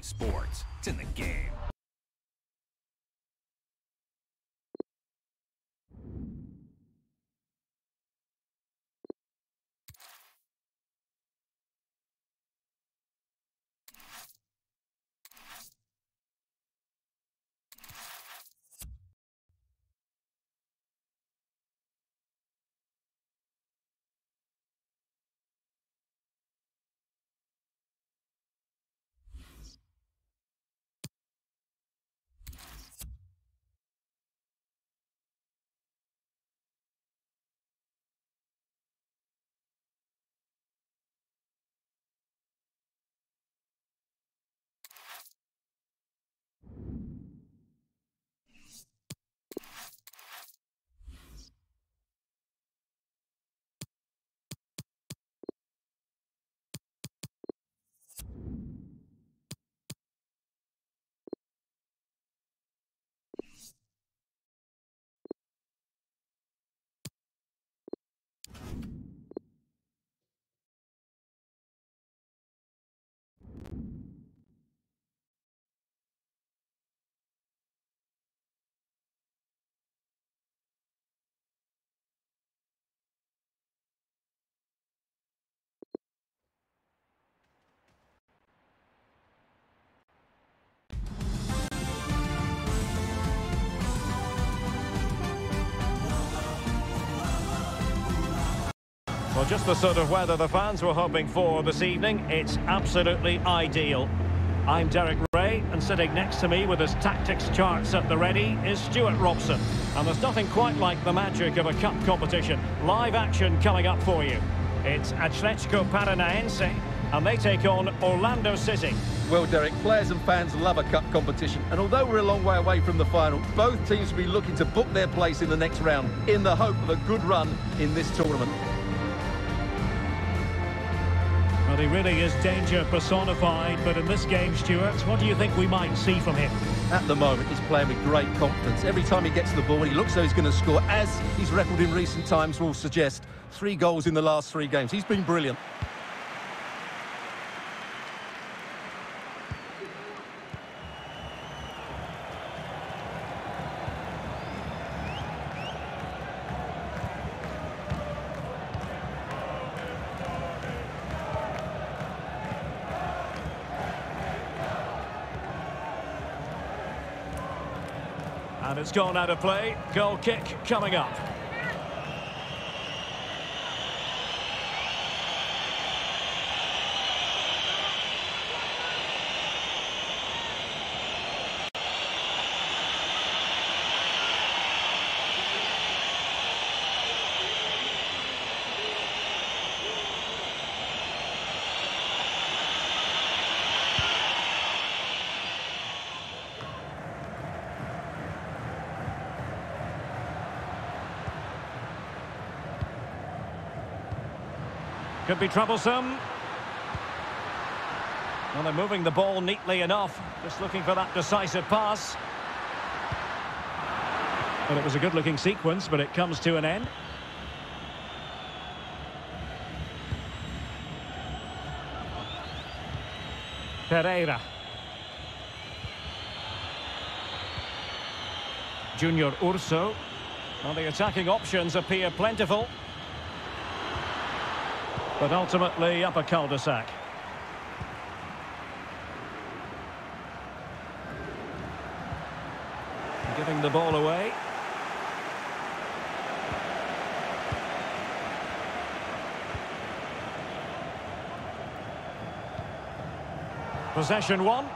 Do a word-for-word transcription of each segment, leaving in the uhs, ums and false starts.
sports. It's in the game. Well, just the sort of weather the fans were hoping for this evening. It's absolutely ideal. I'm Derek Ray, and sitting next to me with his tactics charts at the ready is Stuart Robson. And there's nothing quite like the magic of a cup competition. Live action coming up for you. It's Atletico Paranaense, and they take on Orlando City. Well, Derek, players and fans love a cup competition, and although we're a long way away from the final, both teams will be looking to book their place in the next round in the hope of a good run in this tournament. Well, he really is danger personified, but in this game, Stuart, what do you think we might see from him? At the moment, he's playing with great confidence. Every time he gets the ball, he looks like he's going to score, as his record in recent times will suggest. Three goals in the last three games. He's been brilliant. And it's gone out of play. Goal kick coming up. Could be troublesome. Well, they're moving the ball neatly enough. Just looking for that decisive pass. Well, it was a good-looking sequence, but it comes to an end. Pereira. Junior Urso. Well, the attacking options appear plentiful. But ultimately up a cul-de-sac. Giving the ball away. Possession one.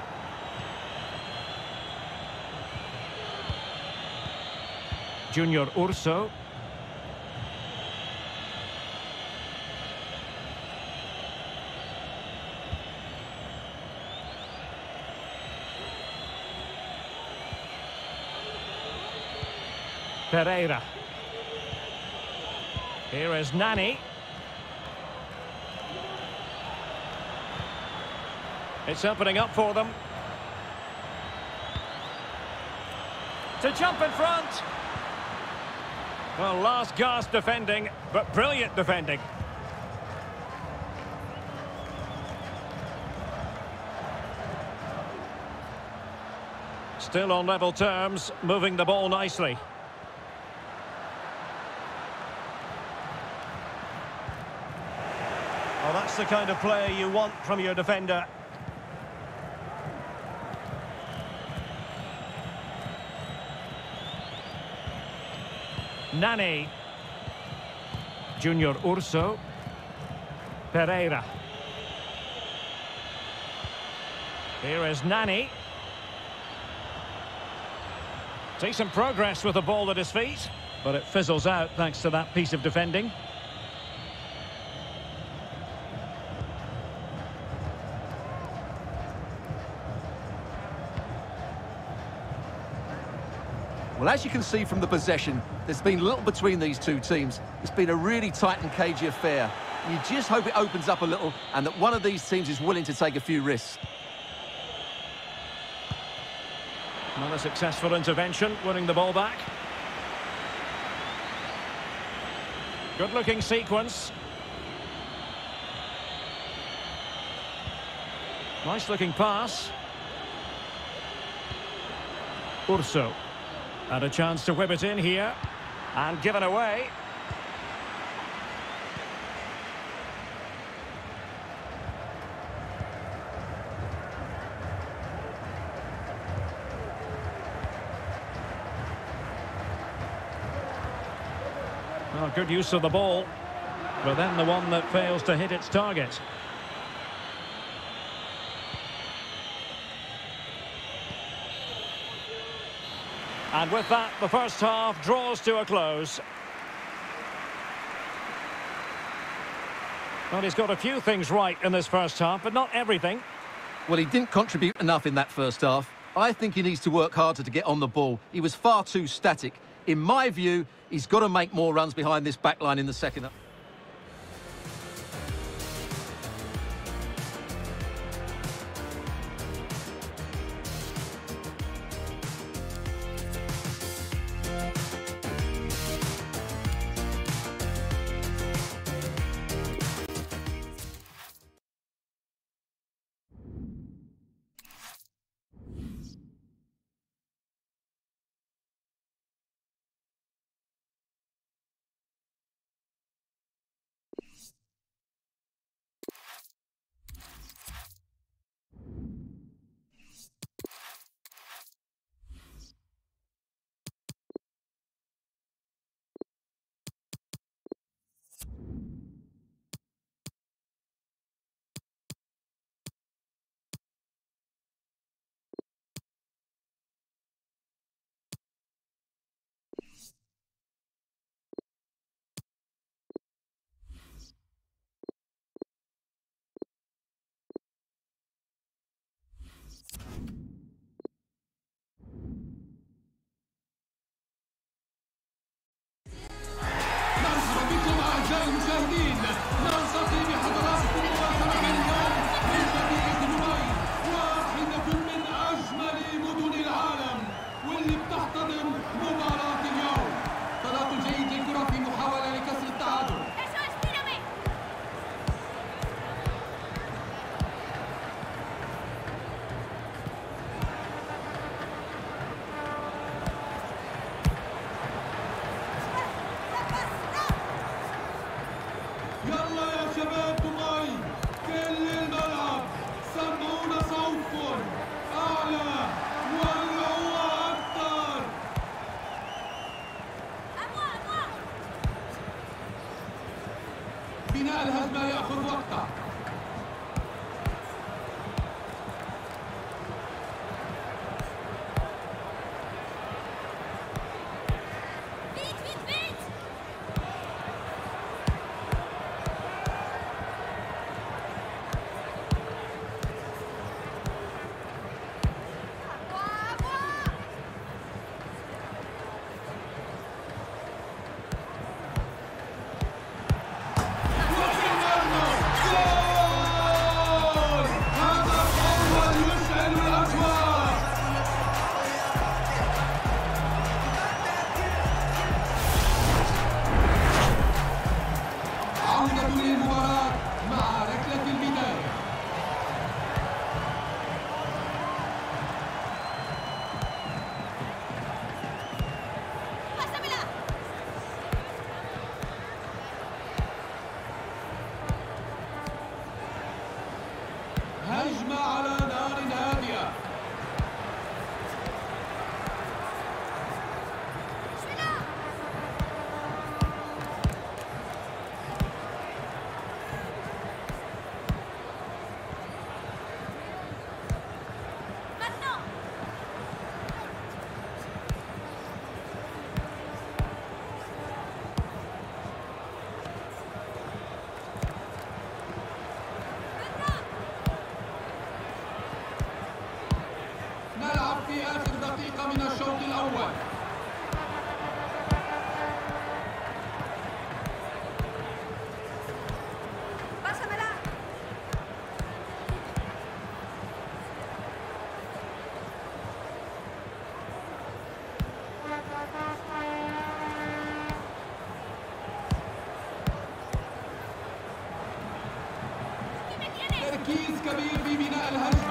Junior Urso. Pereira. Here is Nani. It's opening up for them. To jump in front. Well, last gasp defending, but brilliant defending. Still on level terms, moving the ball nicely. Well, that's the kind of play you want from your defender. Nani. Junior Urso. Pereira. Here is Nani. Decent progress with the ball at his feet, but it fizzles out thanks to that piece of defending. Well, as you can see from the possession, there's been little between these two teams. It's been a really tight and cagey affair. You just hope it opens up a little and that one of these teams is willing to take a few risks. Another successful intervention, winning the ball back. Good-looking sequence. Nice-looking pass. Urso. And a chance to whip it in here. And given away. Well, good use of the ball, but then the one that fails to hit its target. And with that, the first half draws to a close. Well, he's got a few things right in this first half, but not everything. Well, he didn't contribute enough in that first half. I think he needs to work harder to get on the ball. He was far too static. In my view, he's got to make more runs behind this back line in the second. في آخر دقيقة من الشوط الأول. تركيز كبير في بناء الهجمة.